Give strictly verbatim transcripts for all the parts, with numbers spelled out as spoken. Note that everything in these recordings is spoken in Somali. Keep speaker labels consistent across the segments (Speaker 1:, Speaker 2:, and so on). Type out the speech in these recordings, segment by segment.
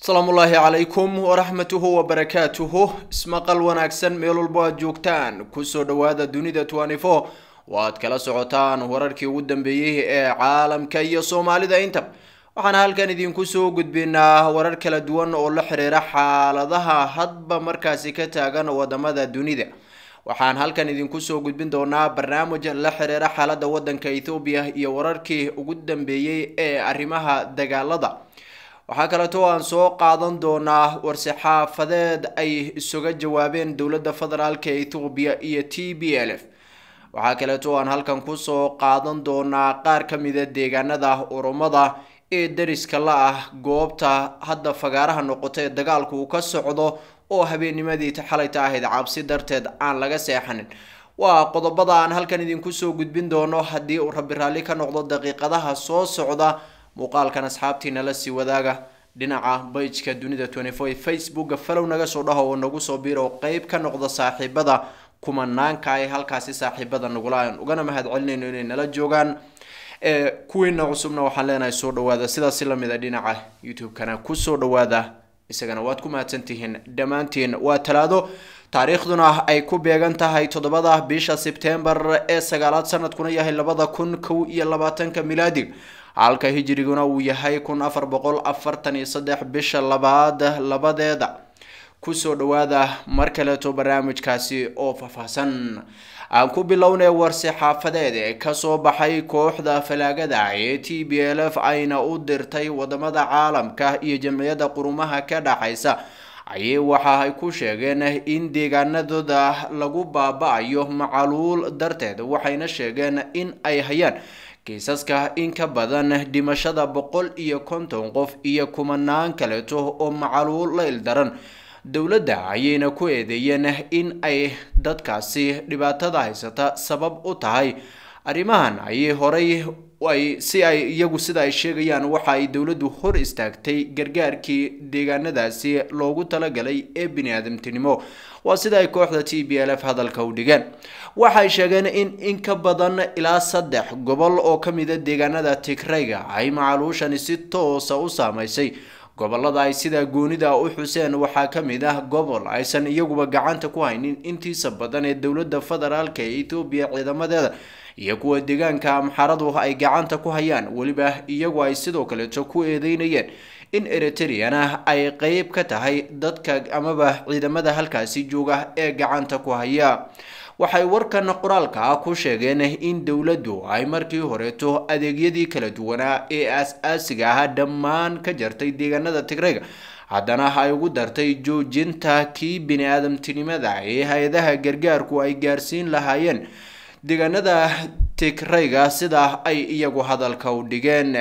Speaker 1: salaamullaahi calaykum waraxmatuhu wabarakaatuhu ismaqal wanaagsan meel walbo aad joogtaan kusoo dhawaada dunida twenty four waad kala socotaan wararkii ugu dambeeyay ee caalamka iyo Soomaalida inta waxaan halkan idinku soo gudbinaa warar kala duwan oo la xiriira xaaladaha hadba markaasi ka taagan wadamada dunida waxaan halkan idinku soo gudbin doonaa barnaamij la xiriira xaaladda wadanka Ethiopia iyo wararkii ugu dambeeyay ee arrimaha dagaalada waxaa kale oo aan soo qaadan doonaa war-saxaafadeed ay isuga jawaabeen dowladda federaalka Ethiopia iyo T B L F waxaa kale oo aan halkan ku soo qaadan doonaa qaar ka mid ah deegaanada Oromada ee dariska la ah goobta hadda fagaaraha noqotay dagaalku uu ka socdo oo habeennimadii xalayta ahayd cabsi darteed aan laga seexanin waa qodobada aan halkan idinku soo gudbin doono haddii uu rabbi raali ka noqdo daqiiqadaha soo socda muuqaalkan asxaabtiina la sii wadaaga dhinaca page-ka dunida twenty four Facebook follow naga soo dhaho oo nagu soo biiro qayb ka noqda saaxiibada kumanaanka ay halkaasi saaxiibada nagula ugana mahad celinayno inay nala joogaan ee kuwiina cusubna waxaan leenahay soo dhawaada sidaas la mid ah dhinaca YouTube-kana ku soo dhawaada isagana waad ku mahadsantihiin dhamaantiin waa talaado taariikhduna ay ku beegan tahay toddobada bisha September ee sagaalaad sanadkuna yahay labada kun kow iyo labaatanka milaadi halka hijriguna uu yahay kun afar boqol afartan iyo saddex bisha labaad labadeeda ku soo dhawaada mar kale to barnaamijkaasi oo faahfaahsan aan ku bilownay war-saxaafadeed ee ka soo baxay kooxda falaagada ee T B L F ayna u dirtay wadamada caalamka iyo jamciyadda qurumaha ka dhaxaysa ayay waxa ay ku sheegeen in deegaanadooda lagu baaba'ayo macaluul darteed waxayna sheegeen in ay hayaan kiisaska in ka badan dhimashada boqol iyo konton qof iyo kumanaan kaleeto oo macaluul la ildaran dowladda ayayna ku eedeeyeen in ay dadkaasi dhibaatada haysata sabab u tahay arrimahan ayay horay ay si ay iyagu sida ay sheegayaan waxa ay dowladdu hor istaagtay gargaarkii deegaanadaasi loogu talagalay ee bini'aadamtinimo waa sida ay kooxda T B L F hadalka u dhigeen waxay sheegeen in in ka badan ilaa saddex gobol oo ka mid ah deegaanada Tigrayga ay macaluushan si toos ah u saameysay gobolada ay sida goonida u xuseen waxaa ka mid ah gobol aysan iyaguba gacanta ku haynin intiisa badan ee dowladda federaalka ee Ethiopia ciidamadeeda iyo kuwa deegaanka Amxaradu ay gacanta ku hayaan waliba iyagu ay sidoo kale ku eedeynayeen in Eritrea ay qayb ka tahay dadka amaba ciidamada halkaasi jooga ee gacanta ku haya waxay warkan qoraalka ku sheegeen in dowladdu ay markii horeeto adeegyadii kala duwanaa ee aas-aasiga ah dhammaan ka jartay deegaanada Tigrayga haddana ay ugu dartay joojinta kii bini'aadamtinimada ee hay'adaha gargaarku ay gaarsiin lahaayeen deegaanada Tigrayga sida ay iyagu hadalka u dhigeen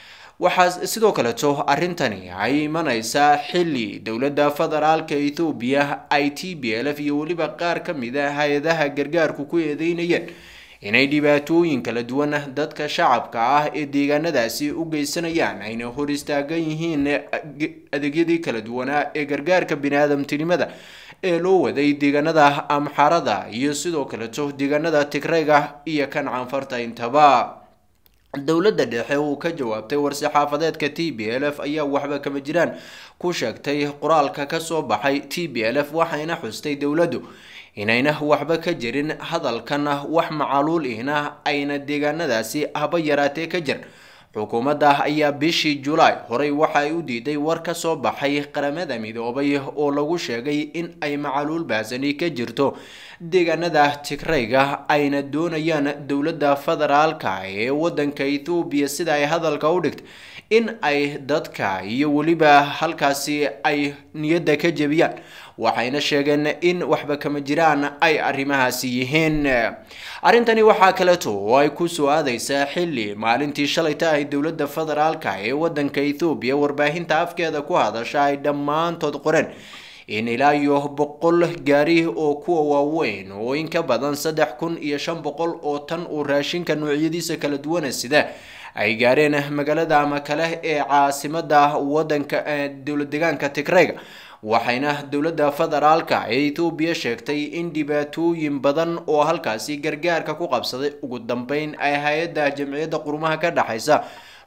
Speaker 1: waxaa sidoo kale to arintani ay imanaysaa xilli dowladda federaalka Ethiopia ay T B L F iyo waliba qaar ka mid ah hay'adaha gargaarku ku eedeynayeen inay dhibaatooyin kala duwan dadka shacabka ah ee deegaanadaasi u geysanayaan ayna hor istaagan yihiin adeegyadii kala duwanaa ee gargaarka bini'aadamtinimada ee loo waday deegaanada Amxarada iyo sidoo kale to deegaanada Tigrayga iyo kan Canfarta intaba dowladda dhexe uu ka jawaabtay war-saxaafadeedka T B L F ayaa waxba kama jiraan ku sheegtay qoraalka ka soo baxay T B L F waxayna xustay dowladdu inayna waxba ka jirin hadalkan wax macaluul ihna ayna deegaanadaasi haba yaraatee ka jir xukuumadda ayaa bishii July horay waxa ay u diiday war ka soo baxay qaramada midoobay oo lagu sheegay in ay macaluul baasani ka jirto deegaanada Tigrayga ayna doonayaan dowladda federaalka ee wadanka Ethiopia sida ay hadalka u dhigtay in ay dadka iyo waliba halkaasi ay niyadda ka jabiyaan waxayna sheegeen in waxba kama jiraan ay arrimahaasi yihiin arintani waxaa kale oo ay ku soo aadaysaa xilli maalintii shalay tahay dowladda federaalka ee wadanka Ethiopia warbaahinta afkeeda ku hadasha ay dhammaantood qoreen in ilaa iyo boqol gaari oo kuwa waaweyn oo in ka badan saddex kun iyo shan boqol oo tan oo raashinka noocyadiisa kala duwan sida ay gaareen magaalada ama kale ee caasimada wadanka dowlad deegaanka Tigrayga waxayna dowladda federaalka ee Ethiopia sheegtay in dhibaatooyin badan oo halkaasi gargaarka ku qabsaday ugu dambeyn ay hay'adda jamciyadda qurumaha ka dhaxaysa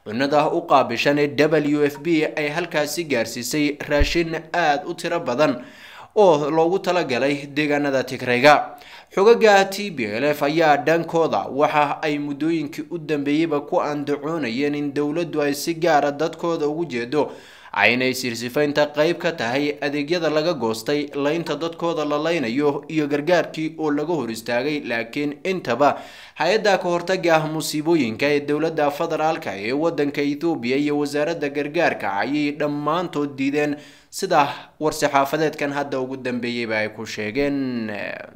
Speaker 1: cunada u qaabishan ee W F P ay halkaasi gaarsiisay raashin aad u tiro badan oo loogu talagalay deegaanada Tigrayga. xogaga T P L F ayaa dhankooda waxa ay muddooyinkii u dambeeyayba ku andacoonayeen in dowladdu ay si gaar ah dadkooda ugu jeedo aynay sirsifaynta qayb ka tahay adeegyada laga goostay laynta dadkooda la laynayo iyo gargaarkii oo laga hor istaagay. laakiin intaba hay-adda ka hortagga musiibooyinka ee dowladda federaalka ee wadanka Itoobiya iyo wasaaradda gargaarka ayay dhammaantood diideen sida war-saxaafadeedkan hadda ugu dambeeyayba ay ku sheegeen.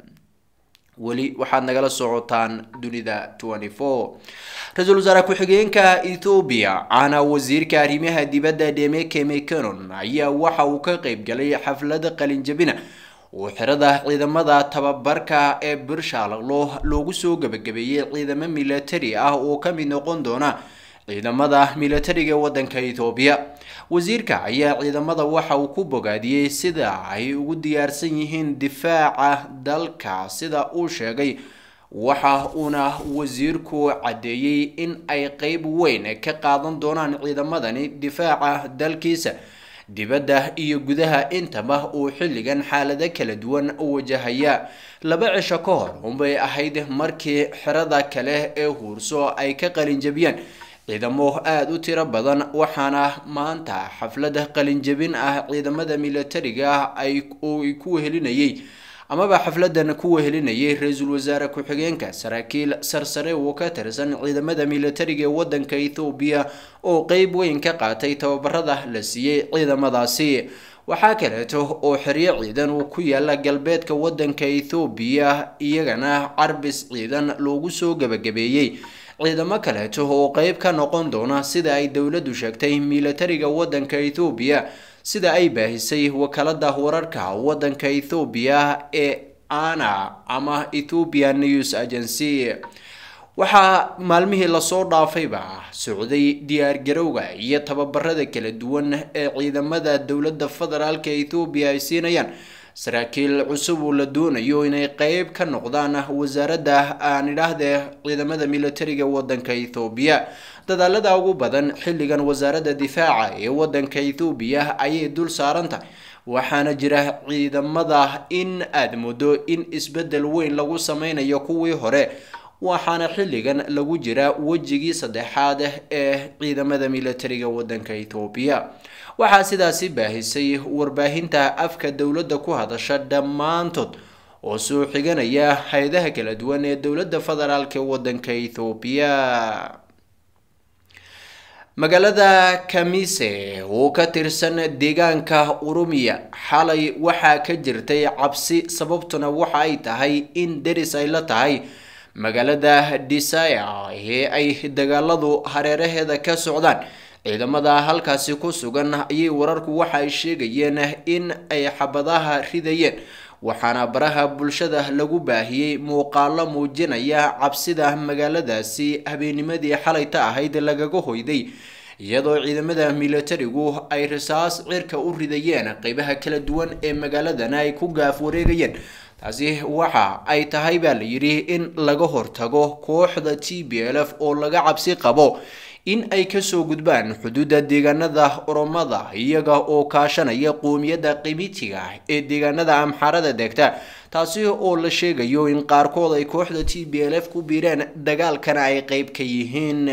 Speaker 1: weli waxaad nagala socotaan dunida twenty-four. ra-iisul wasaare ku-xigeenka Itoobiya ana wasiirka arrimaha dibadda Demeke Mekonnen ayaa waxa uu ka qayb galay xaflada qalin jabina oo xirada ciidamada tababarka ee Birshaalo loogu soo gabagabeeyay ciidamo military ah oo ka mid noqon doona ciidamada militariga wadanka Itoobiya. wasiirka ayaa ciidamada waxa uu ku bogaadiyay sida ay ugu diyaarsan yihiin difaaca dalka sida uu sheegay. waxa uuna wasiirku cadeeyay in ay qayb weyn ka qaadan doonaan ciidamadani difaaca dalkiisa dibadda iyo gudaha intaba uu xilligan xaalado kala duwan u wajahaya. laba cisho ka hor unbay ahayd markii xirada kale ee Huurso ay ka qalin jabiyeen ciidamo aad u tiro badan, waxaana maanta xaflada qalin jabin ah ciidamada militariga ay ku helinayay amaba xafladan ku wehelinayay ra-iisul wasaare ku-xigeenka saraakiil sarsare oo ka tirsan ciidamada militariga ee wadanka Itoobiya oo qayb weyn ka qaatay tababarada la siiyay ciidamadaasi. waxaa kaleeto oo xiriir ciidan uu ku yaala galbeedka wadanka Itoobiya iyagana carbis ciidan loogu soo gabagabeeyay ciidamo kaleeto oo qayb ka noqon doona sida ay dowladdu sheegtay militariga wadanka Itoobiya sida ay baahisay wakaalada wararka wadanka Itoobiya ee ana ama Ethiopian News Agency. waxaa maalmihii la soo dhaafayba socday diyaar garowga iyo tababarada kala duwan ee ciidamada dowladda federaalka Itoobiya ay siinayaan saraakiil cusub oo la doonayo inay qayb ka noqdaan wasaaradda aan idhaahdee ciidamada militariga wadanka Itoobiya. dadaalada ugu badan xilligan wasaaradda difaaca ee wadanka Itoobiya ayay dul saaranta, waxaana jira ciidamada in aad muddo in isbedel weyn lagu sameynayo kuwii hore, waxaana xilligan lagu jira wajigii saddexaad ee ciidamada militariga wadanka Itoobiya. waxaa sidaasi baahisay warbaahinta afka dowladda ku hadasha dhammaantood oo soo xiganaya hay'adaha kala duwan ee dowladda federaalka wadanka Itoobiya. magaalada Kamise oo ka tirsan deegaanka Oromiya xalay waxaa ka jirtay cabsi, sababtuna waxa ay tahay in deris ay la tahay magaalada Disaya ee ay dagaaladu hareeraheeda ka socdaan. ciidamada halkaasi ku sugan ayay wararku waxa ay sheegayeen in ay xabadaha ridayeen, waxaana baraha bulshada lagu baahiyay muuqaalo muujinaya cabsida magaaladaasi habeenimadii xalayta ahayd lagaga hoyday, iyadoo ciidamada militarigu ay risaas cirka u ridayeen qaybaha kala duwan ee magaaladana ay ku gaaf wareegayeen. taasi waxa ay tahay baa la yiri in laga hortago kooxda T P L F oo laga cabsi qabo in ay ka soo gudbaan xuduudda deegaanada Oromada iyaga oo kaashanaya qoomiyadda Qimitiga ee deegaanada Amxaarada degta, taasi oo la sheegayo in qaarkood ay kooxda T P L F ku biireen dagaalkana ay qayb ka yihiin.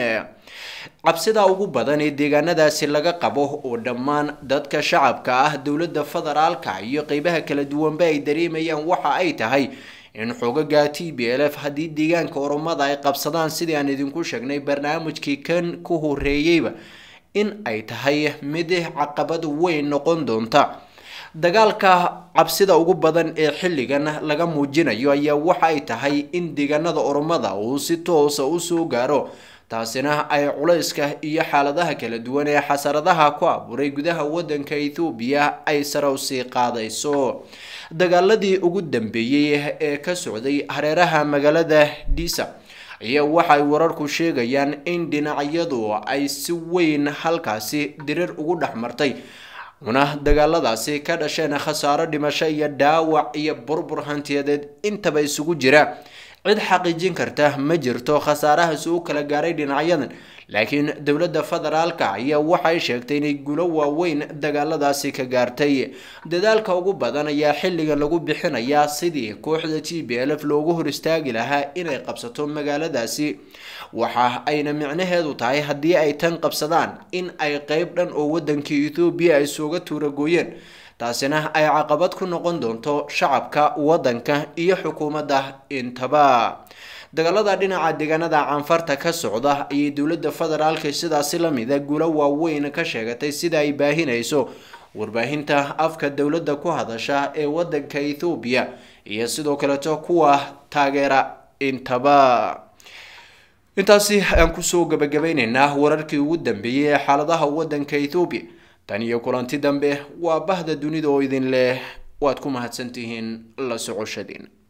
Speaker 1: cabsida ugu badan ee deegaanadaasi laga qabo oo dhammaan dadka shacabka ah dowladda federaalka iyo qaybaha kala duwanba ay dareemayaan waxa ay tahay in xogaga T P L F haddii deegaanka Oromada ay qabsadaan sidii aan idinku sheegnay barnaamijkii kan ku horeeyayba in ay tahay mid caqabad weyn noqon doonta. dagaalka cabsida ugu badan ee xilligan laga muujinayo ayaa waxa ay tahay in deegaanada Oromada uu si toos ah u soo gaaro, taasina ay culayska iyo xaaladaha kala duwan ee xasaradaha ku abuuray gudaha wadanka Itoobiya ay sare u sii qaadayso. dagaaladii ugu dambeeyay ee ka socday hareeraha magaalada Disa ayaa waxay wararku sheegayaan in dhinacyadu ay si weyn halkaasi dirir ugu dhaxmartay, una dagaaladaasi ka dhasheen khasaaro dhimasho iyo dhaawac iyo burbur hantiyadeed intaba isugu jira. cid xaqiijin karta ma jirto khasaaraha soo kala gaaray dhinacyadan, laakiin dowladda federaalka ayaa waxay sheegtay inay guulo waaweyn dagaaladaasi ka gaartay. dadaalka ugu badan ayaa xilligan lagu bixinayaa sidii kooxda T P L F loogu hor istaagi lahaa inay qabsato magaaladaasi. waxa ayna micnaheedu tahay haddii ay tan qabsadaan in ay qayb dhan oo waddanka Ethiopia ay sooga tuuragooyeen, taasina ay caqabad ku noqon doonto shacabka waddanka iyo xukuumadda intaba. dagaalada dhinaca deegaanada Canfarta ka socda ayay dowladda federaalka sidaasi la mid ah guulo waaweyn ka sheegatay sida ay baahinayso warbaahinta afka dowladda ku hadasha ee waddanka Ethiopia iyo sidoo kale kuwa taageera intaba. intaasi aan ku soo gabagabaynaynaa wararkii ugu dambeeyay ee xaaladaha waddanka Ethiopia. tan iyo kulanti dambe waa bahda dunida oo idin leh waad ku mahadsantihiin la socoshadiin.